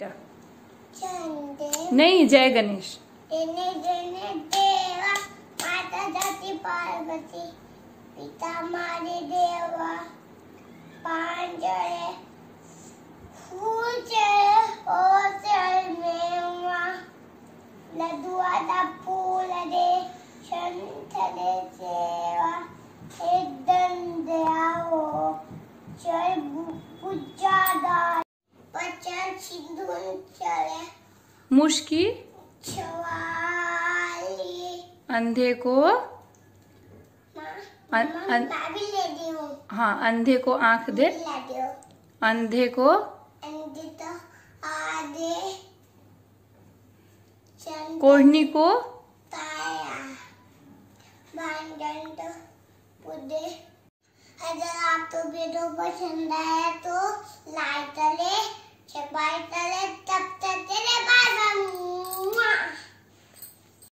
बेटा। नहीं, जय गणेश। देवा माता जाति पार्वती पिता मारे देवा पांजरे फूल चढ़े और चढ़ मेवा लदुआ दा फूल दे शंखले सेवा एकदम दयाओ चढ़ पूजा पचर सिंदूर चढ़े मुश्की छवाली अंधे को हाँ, अंधे को आंख दे, अंधे को कोढ़नी को अगर आपको वीडियो पसंद आया तो लाइक करें, सब्सक्राइब करें